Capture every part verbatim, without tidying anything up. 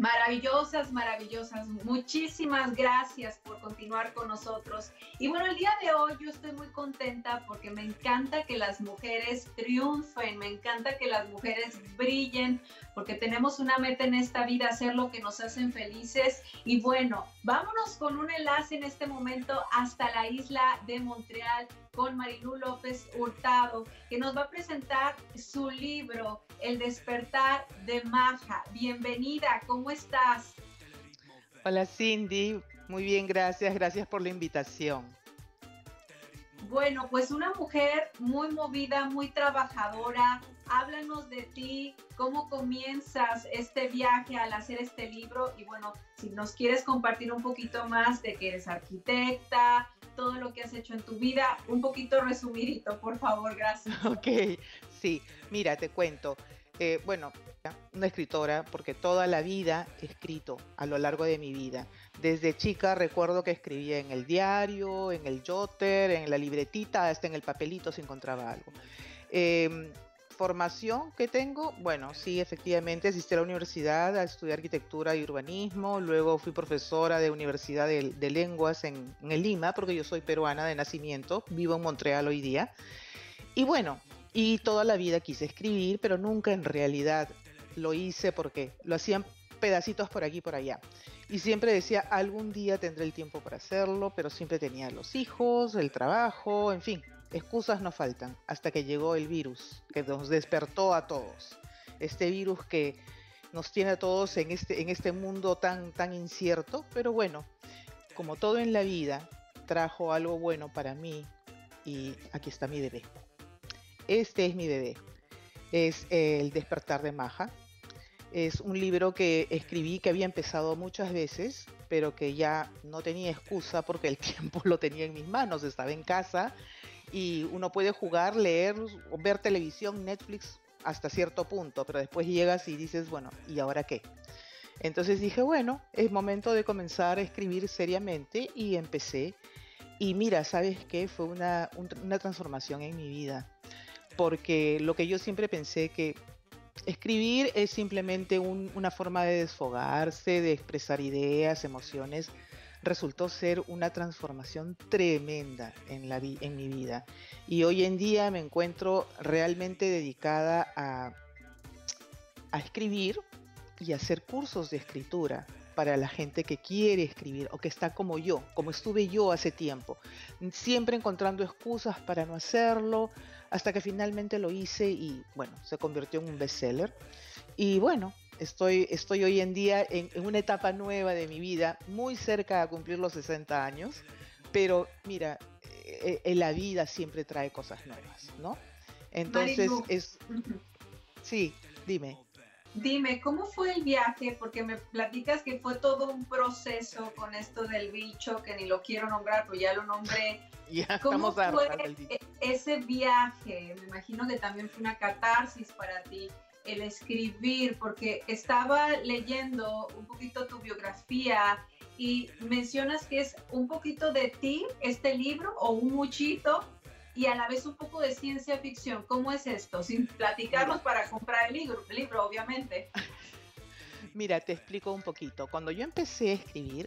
Maravillosas, maravillosas. Muchísimas gracias por continuar con nosotros. Y bueno, el día de hoy yo estoy muy contenta porque me encanta que las mujeres triunfen, me encanta que las mujeres brillen, porque tenemos una meta en esta vida, hacer lo que nos hacen felices. Y bueno, vámonos con un enlace en este momento hasta la isla de Montreal con Marilú López Hurtado, que nos va a presentar su libro, El despertar de Maja. Bienvenida, ¿cómo estás? Hola Cindy, muy bien, gracias, gracias por la invitación. Bueno, pues una mujer muy movida, muy trabajadora. Háblanos de ti, cómo comienzas este viaje al hacer este libro y bueno, si nos quieres compartir un poquito más de que eres arquitecta, todo lo que has hecho en tu vida, un poquito resumidito, por favor, gracias. Ok, sí, mira, te cuento. Eh, bueno, una escritora, porque toda la vida he escrito a lo largo de mi vida. Desde chica recuerdo que escribía en el diario, en el jotter, en la libretita, hasta en el papelito se encontraba algo. Eh, Formación que tengo, bueno, sí, efectivamente asistí a la universidad a estudiar arquitectura y urbanismo, luego fui profesora de Universidad de, de Lenguas en, en Lima, porque yo soy peruana de nacimiento, vivo en Montreal hoy día. Y bueno, y toda la vida quise escribir, pero nunca en realidad lo hice porque lo hacían pedacitos por aquí y por allá. Y siempre decía, algún día tendré el tiempo para hacerlo, pero siempre tenía los hijos, el trabajo, en fin, excusas no faltan, hasta que llegó el virus, que nos despertó a todos. Este virus que nos tiene a todos en este, en este mundo tan, tan incierto, pero bueno, como todo en la vida, trajo algo bueno para mí y aquí está mi bebé. Este es mi bebé, es El despertar de Maja. Es un libro que escribí que había empezado muchas veces, pero que ya no tenía excusa porque el tiempo lo tenía en mis manos, estaba en casa y uno puede jugar, leer, ver televisión, Netflix hasta cierto punto, pero después llegas y dices, bueno, ¿y ahora qué? Entonces dije, bueno, es momento de comenzar a escribir seriamente y empecé. Y mira, ¿sabes qué? Fue una, un, una transformación en mi vida porque lo que yo siempre pensé que escribir es simplemente un, una forma de desfogarse, de expresar ideas, emociones, resultó ser una transformación tremenda en, la vi en mi vida. Y hoy en día me encuentro realmente dedicada a, a escribir y a hacer cursos de escritura para la gente que quiere escribir o que está como yo, como estuve yo hace tiempo, siempre encontrando excusas para no hacerlo, hasta que finalmente lo hice y bueno, se convirtió en un bestseller. Y bueno, estoy, estoy hoy en día en, en una etapa nueva de mi vida, muy cerca a cumplir los sesenta años, pero mira, eh, eh, la vida siempre trae cosas nuevas, ¿no? Entonces Marilu, es, sí, dime. dime, ¿cómo fue el viaje? Porque me platicas que fue todo un proceso con esto del bicho, que ni lo quiero nombrar, pero ya lo nombré. Ya ¿Cómo estamos fue hartas del dicho. ese viaje? Me imagino que también fue una catarsis para ti el escribir, porque estaba leyendo un poquito tu biografía y mencionas que es un poquito de ti este libro o un muchito y a la vez un poco de ciencia ficción. ¿Cómo es esto? Sin platicarnos Mira, para comprar el libro, el libro obviamente. mira, te explico un poquito. Cuando yo empecé a escribir,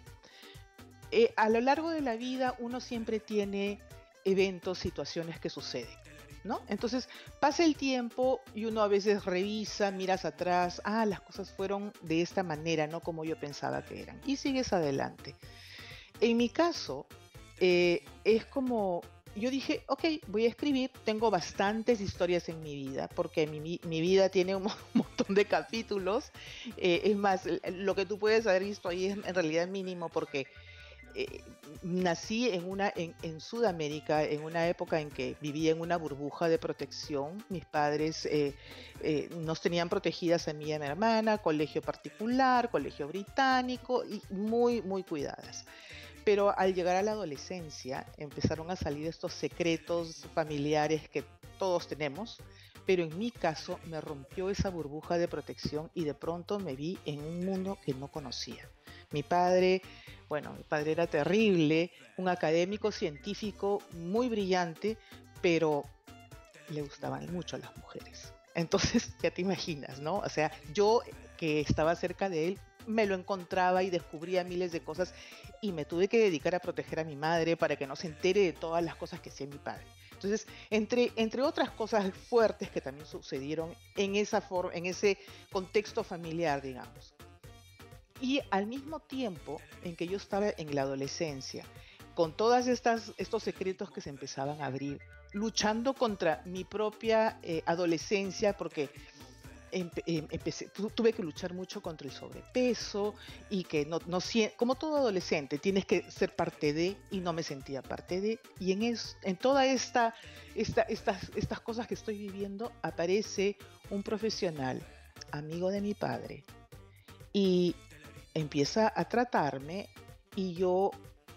eh, a lo largo de la vida uno siempre tiene eventos, situaciones que suceden, ¿no? Entonces pasa el tiempo y uno a veces revisa, miras atrás, ah, las cosas fueron de esta manera, no como yo pensaba que eran, y sigues adelante. En mi caso, eh, es como, yo dije, ok, voy a escribir, tengo bastantes historias en mi vida, porque mi, mi, mi vida tiene un montón de capítulos, eh, es más, lo que tú puedes haber visto ahí es en realidad mínimo, porque eh, nací en, una, en, en Sudamérica, en una época en que vivía en una burbuja de protección. Mis padres eh, eh, nos tenían protegidas a mí y a mi hermana, colegio particular, colegio británico, y muy, muy cuidadas. Pero al llegar a la adolescencia empezaron a salir estos secretos familiares que todos tenemos, pero en mi caso me rompió esa burbuja de protección y de pronto me vi en un mundo que no conocía. Mi padre, bueno, mi padre era terrible, un académico científico muy brillante, pero le gustaban mucho las mujeres. Entonces, ya te imaginas, ¿no? O sea, yo que estaba cerca de él, me lo encontraba y descubría miles de cosas y me tuve que dedicar a proteger a mi madre para que no se entere de todas las cosas que hacía mi padre. Entonces, entre, entre otras cosas fuertes que también sucedieron en, esa forma, en ese contexto familiar, digamos. Y al mismo tiempo en que yo estaba en la adolescencia, con todos estos secretos que se empezaban a abrir, luchando contra mi propia eh, adolescencia, porque empe em empecé, tu tuve que luchar mucho contra el sobrepeso y que no, no como todo adolescente, tienes que ser parte de, y no me sentía parte de, y en, es, en toda esta, esta estas, estas cosas que estoy viviendo, aparece un profesional, amigo de mi padre, y empieza a tratarme, y yo,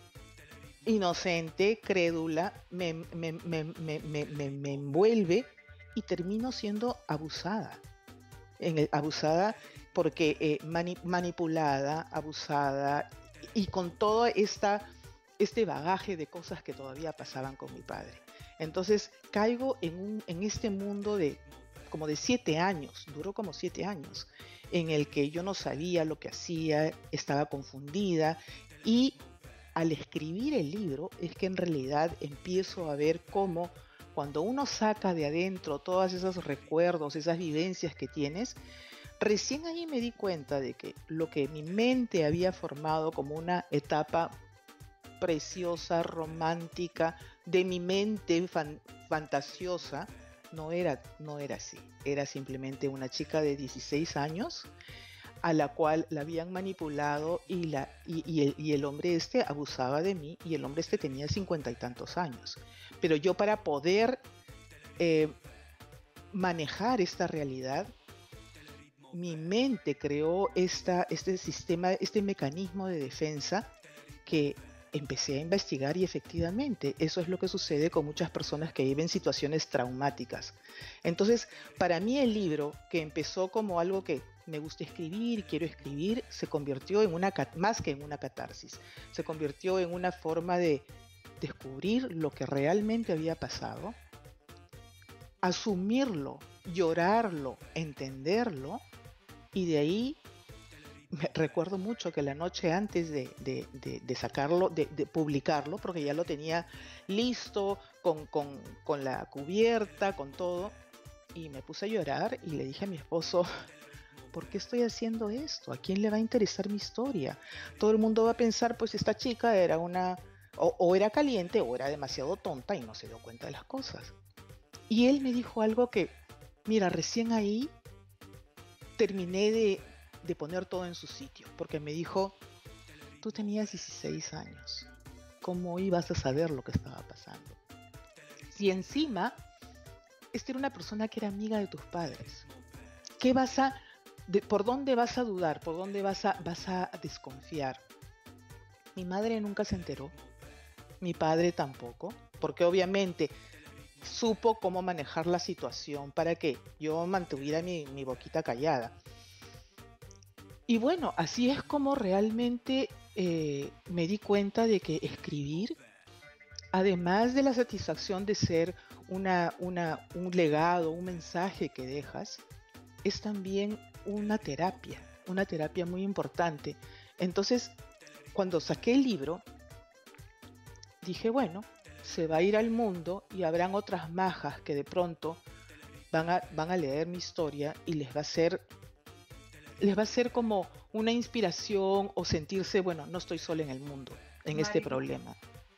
inocente, crédula, me, me, me, me, me, me, me envuelve y termino siendo abusada. En el, abusada porque eh, mani manipulada, abusada y, y con todo esta, este bagaje de cosas que todavía pasaban con mi padre. Entonces caigo en, un, en este mundo de como de siete años, duró como siete años, en el que yo no sabía lo que hacía, estaba confundida, y al escribir el libro es que en realidad empiezo a ver cómo cuando uno saca de adentro todos esos recuerdos, esas vivencias que tienes, recién ahí me di cuenta de que lo que mi mente había formado como una etapa preciosa, romántica, de mi mente fan, fantasiosa, no era, no era así. Era simplemente una chica de dieciséis años a la cual la habían manipulado y, la, y, y, el, y el hombre este abusaba de mí, y el hombre este tenía cincuenta y tantos años. Pero yo, para poder eh, manejar esta realidad, mi mente creó esta, este sistema, este mecanismo de defensa que empecé a investigar, y efectivamente eso es lo que sucede con muchas personas que viven situaciones traumáticas. Entonces, para mí el libro, que empezó como algo que me gusta escribir, quiero escribir, se convirtió en una, más que en una catarsis, se convirtió en una forma de descubrir lo que realmente había pasado, asumirlo, llorarlo, entenderlo, y de ahí me recuerdo mucho que la noche antes de, de, de, de sacarlo, de, de publicarlo, porque ya lo tenía listo, con, con, con la cubierta, con todo, y me puse a llorar y le dije a mi esposo: ¿por qué estoy haciendo esto? ¿A quién le va a interesar mi historia? Todo el mundo va a pensar, pues esta chica era una, o, o era caliente o era demasiado tonta y no se dio cuenta de las cosas. Y él me dijo algo que, mira, recién ahí terminé de, de poner todo en su sitio, porque me dijo: tú tenías dieciséis años, ¿cómo ibas a saber lo que estaba pasando? Si encima, esta era una persona que era amiga de tus padres, ¿qué vas a... De, ¿por dónde vas a dudar? ¿Por dónde vas a, vas a desconfiar? Mi madre nunca se enteró, mi padre tampoco, porque obviamente supo cómo manejar la situación para que yo mantuviera mi, mi boquita callada. Y bueno, así es como realmente eh, me di cuenta de que escribir, además de la satisfacción de ser una, una, un legado, un mensaje que dejas, es también una terapia, una terapia muy importante. Entonces, cuando saqué el libro, dije, bueno, se va a ir al mundo y habrán otras majas que de pronto van a, van a leer mi historia y les va a ser, les va a ser como una inspiración, o sentirse, bueno, no estoy sola en el mundo, en Mari, este problema.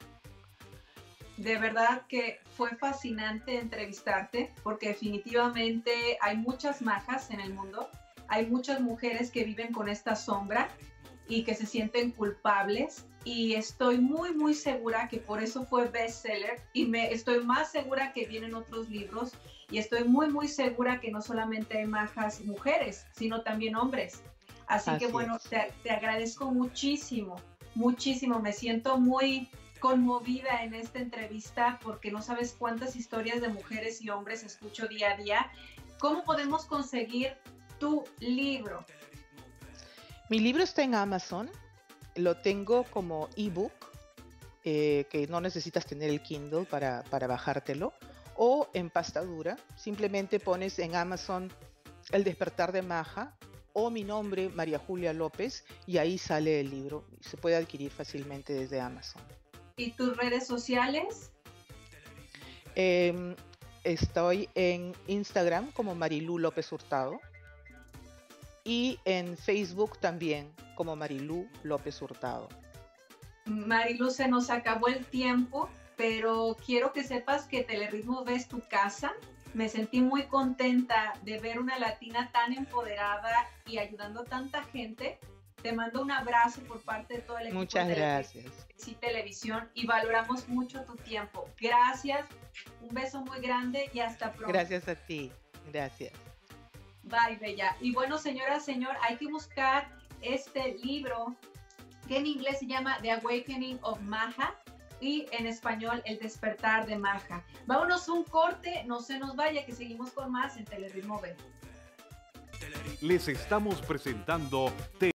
De verdad que fue fascinante entrevistarte, porque definitivamente hay muchas majas en el mundo, hay muchas mujeres que viven con esta sombra y que se sienten culpables, y estoy muy muy segura que por eso fue bestseller, y me estoy más segura que vienen otros libros, y estoy muy muy segura que no solamente hay majas mujeres, sino también hombres. Así, Así que bueno, te, te agradezco muchísimo, muchísimo, me siento muy conmovida en esta entrevista, porque no sabes cuántas historias de mujeres y hombres escucho día a día. ¿Cómo podemos conseguir tu libro? Mi libro está en Amazon, lo tengo como ebook, eh, que no necesitas tener el Kindle para, para bajártelo, o en pasta dura. Simplemente pones en Amazon El despertar de Maja o mi nombre, María Julia López, y ahí sale el libro. Se puede adquirir fácilmente desde Amazon. ¿Y tus redes sociales? Eh, estoy en Instagram como Marilú López Hurtado y en Facebook también como Marilú López Hurtado. Marilu, se nos acabó el tiempo, pero quiero que sepas que Telerritmo V es tu casa. Me sentí muy contenta de ver una latina tan empoderada y ayudando a tanta gente. Te mando un abrazo por parte de todo el equipo. Muchas de gracias. Sí, Televisión, y valoramos mucho tu tiempo. Gracias, un beso muy grande y hasta pronto. Gracias a ti, gracias. Bye, Bella. Y bueno, señora, señor, hay que buscar este libro que en inglés se llama The Awakening of Maja y en español El Despertar de Maja. Vámonos un corte, no se nos vaya, que seguimos con más en Telerritmo V. Les estamos presentando